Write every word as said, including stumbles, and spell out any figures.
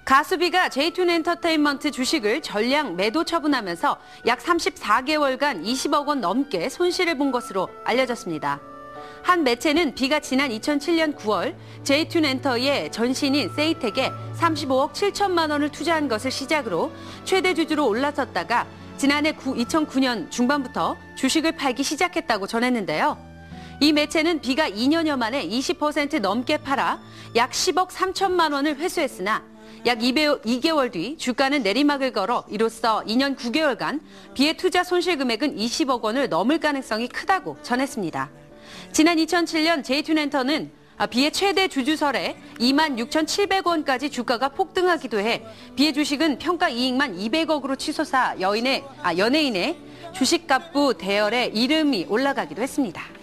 가수비가 제이튠엔터테인먼트 주식을 전량 매도 처분하면서 약 삼십사 개월간 이십억 원 넘게 손실을 본 것으로 알려졌습니다. 한 매체는 비가 지난 이천칠 년 구월 제이튠엔터의 전신인 세이텍에 삼십오억 칠천만 원을 투자한 것을 시작으로 최대 주주로 올라섰다가 지난해 이천구 년 중반부터 주식을 팔기 시작했다고 전했는데요. 이 매체는 비가 이 년여 만에 이십 퍼센트 넘게 팔아 약 십억 삼천만 원을 회수했으나 약 이 개월 뒤 주가는 내리막을 걸어 이로써 이 년 구 개월간 비의 투자 손실 금액은 이십억 원을 넘을 가능성이 크다고 전했습니다. 지난 이천칠 년 제이튠엔터는 비의 최대 주주설에 이만 육천칠백 원까지 주가가 폭등하기도 해 비의 주식은 평가 이익만 이백억으로 치솟아 여인의, 아, 연예인의 주식갑부 대열에 이름이 올라가기도 했습니다.